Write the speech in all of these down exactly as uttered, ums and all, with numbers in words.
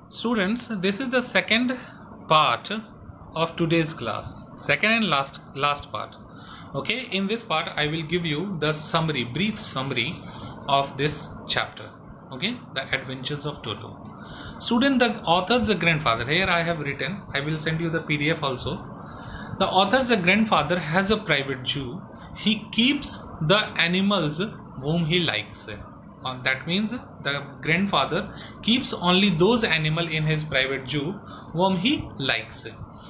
Students, this is the second part of today's class, second and last last part. Okay, in this part I will give you the summary, brief summary of this chapter. Okay, the adventures of Toto. Student, the author's grandfather, here I have written, I will send you the P D F also. The author's grandfather has a private zoo. He keeps the animals whom he likes. Uh, that means the grandfather keeps only those animals in his private zoo whom he likes.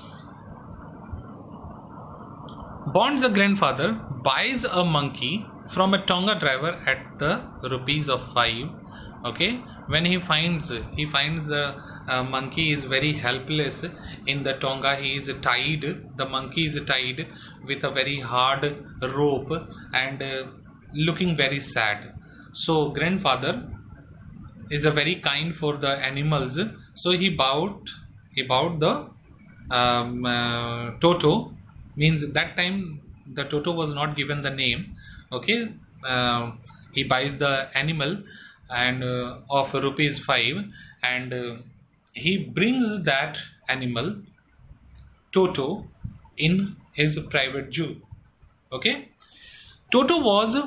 Bond's grandfather buys a monkey from a Tonga driver at the rupees of five. Okay, when he finds he finds the uh, monkey is very helpless in the Tonga. He is tied. The monkey is tied with a very hard rope and uh, looking very sad. So grandfather is a very kind for the animals. So he bought he bought the um, uh, Toto. Means that time the Toto was not given the name. Okay, uh, he buys the animal and uh, of rupees five, and uh, he brings that animal Toto in his private zoo. Okay, Toto was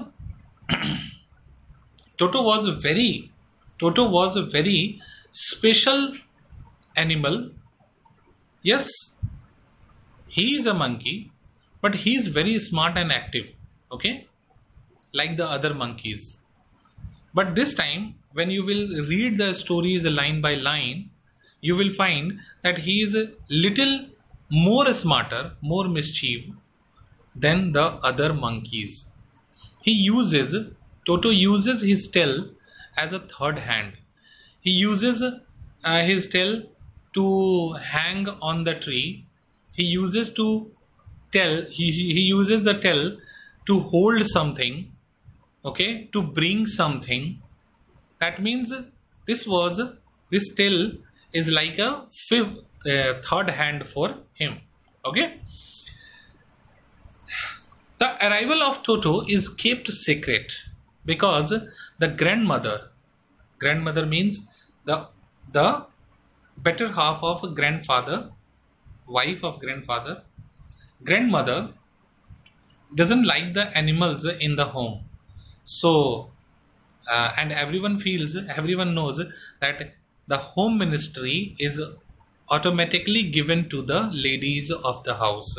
Toto was a very Toto was a very special animal. Yes, he is a monkey, but he is very smart and active. Okay, like the other monkeys. But this time, when you will read the stories line by line, you will find that he is a little more smarter, more mischief than the other monkeys. He uses Toto uses his tail as a third hand. He uses uh, his tail to hang on the tree. He uses to tell he, he uses the tail to hold something. Okay, to bring something. That means this was this tail is like a fifth, uh, third hand for him. Okay. The arrival of Toto is kept secret because the grandmother, grandmother means the the better half of grandfather, wife of grandfather, grandmother doesn't like the animals in the home. So uh, and everyone feels, everyone knows that the home ministry is automatically given to the ladies of the house.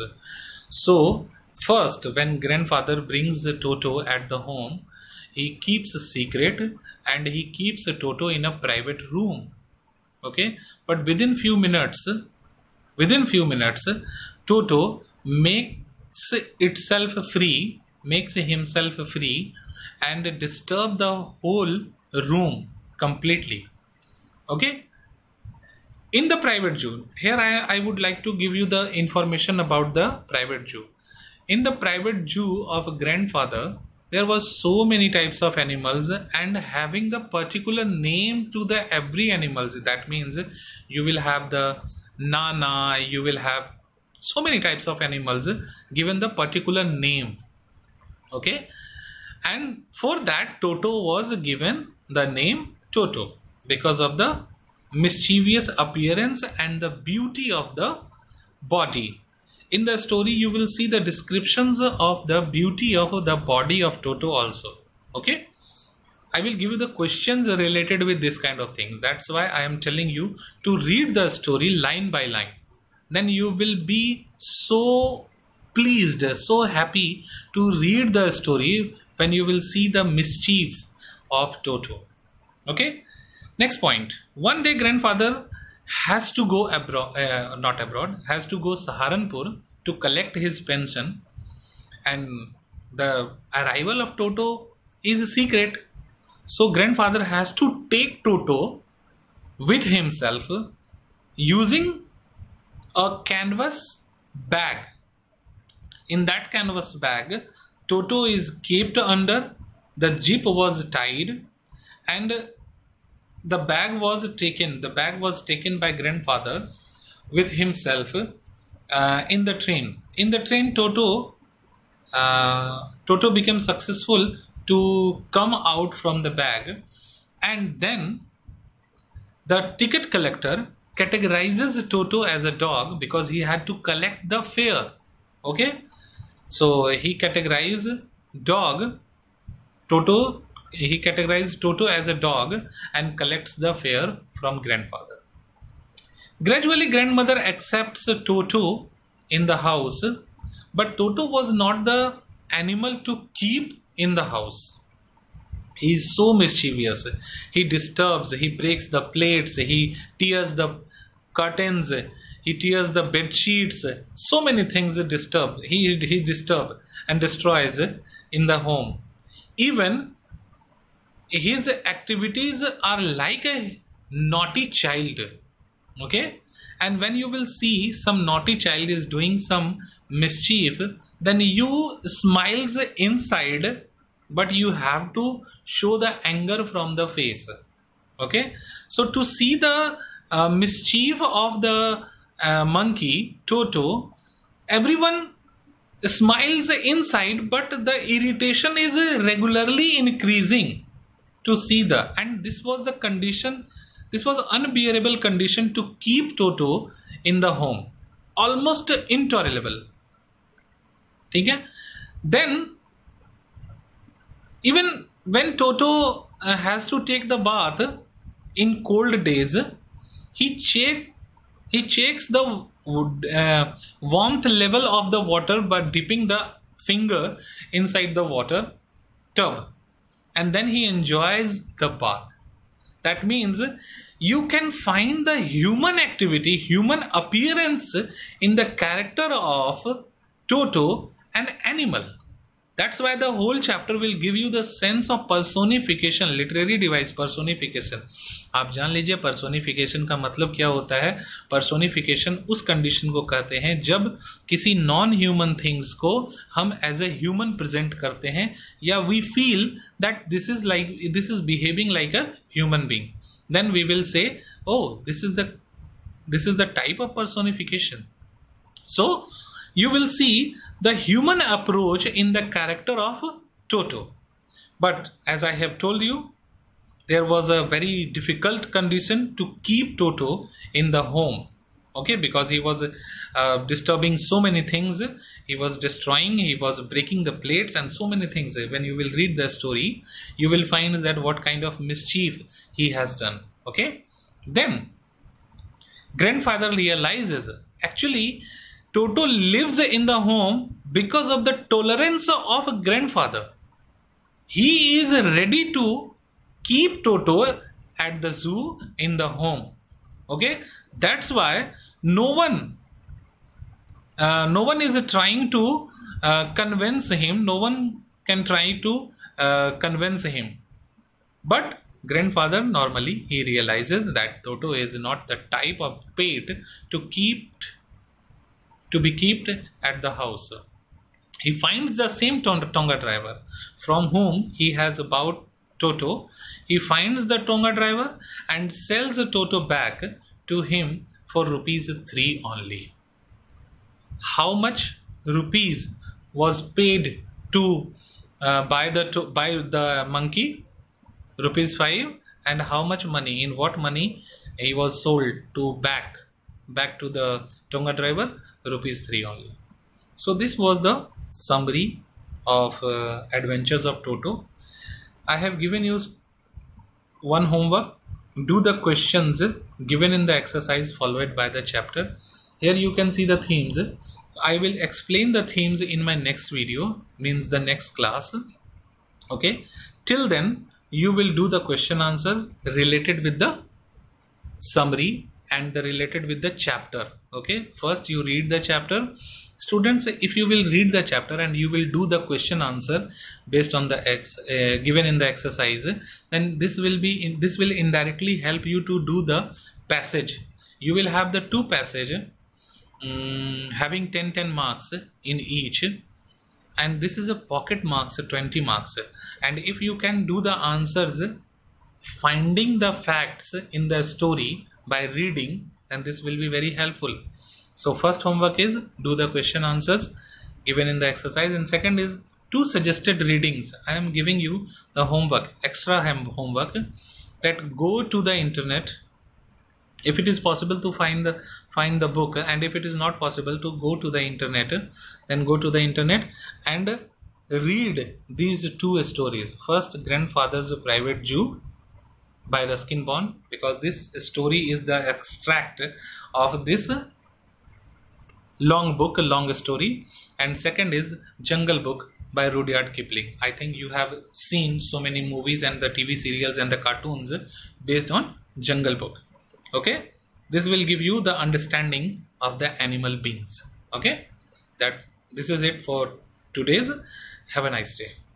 So first, when grandfather brings the Toto at the home, he keeps a secret and he keeps a Toto in a private room. Okay, but within few minutes, within few minutes, Toto makes itself free, makes himself free, and disturb the whole room completely. Okay. In the private zoo, here I, I would like to give you the information about the private zoo. In the private zoo of a grandfather, there was so many types of animals and having the particular name to the every animals. That means you will have the Nana, you will have so many types of animals given the particular name. Okay, and for that Toto was given the name Toto because of the mischievous appearance and the beauty of the body. In the story you will see the descriptions of the beauty of the body of Toto also. Okay, I will give you the questions related with this kind of thing. That's why I am telling you to read the story line by line. Then you will be so pleased, so happy to read the story when you will see the mischiefs of Toto. Okay, next point. One day grandfather has to go abroad, uh, not abroad, has to go Saharanpur to collect his pension, and the arrival of Toto is a secret. So grandfather has to take Toto with himself using a canvas bag. In that canvas bag, Toto is kept under, the jeep was tied, and the bag was taken, the bag was taken by grandfather with himself uh, in the train. In the train, Toto, uh, Toto became successful to come out from the bag, and then The ticket collector categorizes Toto as a dog because he had to collect the fare. Okay, so he categorized dog Toto. He categorized Toto as a dog and collects the fare from grandfather. Gradually, grandmother accepts Toto in the house, but Toto was not the animal to keep in the house. He is so mischievous. He disturbs, he breaks the plates, he tears the curtains, he tears the bed sheets. So many things disturb. He, he disturbs and destroys in the home. Even his activities are like a naughty child. Okay, and when you will see some naughty child is doing some mischief, then you smiles inside, but you have to show the anger from the face. Okay, so to see the uh, mischief of the uh, monkey Toto, everyone smiles inside, but the irritation is regularly increasing to see the, and this was the condition, this was unbearable condition to keep Toto in the home, almost intolerable. Okay? Then even when Toto uh, has to take the bath in cold days, he check he checks the uh, warmth level of the water by dipping the finger inside the water tub, and then he enjoys the bath. That means you can find the human activity, human appearance in the character of Toto, an animal. That's why the whole chapter will give you the sense of personification, literary device personification. आप जान लीजिए personification का मतलब क्या होता है. Personification उस condition को कहते हैं जब किसी non human things को हम as a human present करते हैं, या we feel that this is like this is behaving like a human being. Then we will say, oh, this is the this is the type of personification. So you will see the human approach in the character of Toto. But as I have told you, there was a very difficult condition to keep Toto in the home. Okay, because he was uh, disturbing so many things. He was destroying, he was breaking the plates and so many things. When you will read the story, you will find that what kind of mischief he has done. Okay, then grandfather realizes actually Toto lives in the home because of the tolerance of grandfather. He is ready to keep Toto at the zoo in the home. Okay, that's why no one, uh, no one is trying to uh, convince him. No one can try to uh, convince him. But grandfather normally he realizes that Toto is not the type of pet to keep. to be kept at the house. He finds the same Tonga driver from whom he has bought Toto. He finds the Tonga driver and sells the Toto back to him for rupees three only. How much rupees was paid to uh, buy the to, buy the monkey? Rupees five. And how much money? In what money he was sold to back back to the Tonga driver? Rupees three only. So this was the summary of uh, Adventures of Toto. I have given you one homework. Do the questions given in the exercise followed by the chapter. Here you can see the themes. I will explain the themes in my next video, means the next class. Okay, till then you will do the question answers related with the summary and the related with the chapter. Okay, first you read the chapter. Students, if you will read the chapter and you will do the question answer based on the ex uh, given in the exercise, then this will be in, this will indirectly help you to do the passage. You will have the two passage um, having ten ten marks in each, and this is a pocket marks twenty marks. And if you can do the answers finding the facts in the story by reading, then this will be very helpful. So first homework is do the question answers given in the exercise, and second is two suggested readings. I am giving you the homework, extra homework, that go to the internet if it is possible to find the find the book, and if it is not possible to go to the internet, then go to the internet and read these two stories. First, Grandfather's Private Jew by Ruskin Bond, because this story is the extract of this long book, long story. And second is Jungle Book by Rudyard Kipling. I think you have seen so many movies and the T V serials and the cartoons based on Jungle Book. Okay, this will give you the understanding of the animal beings. Okay, that this is it for today's. Have a nice day.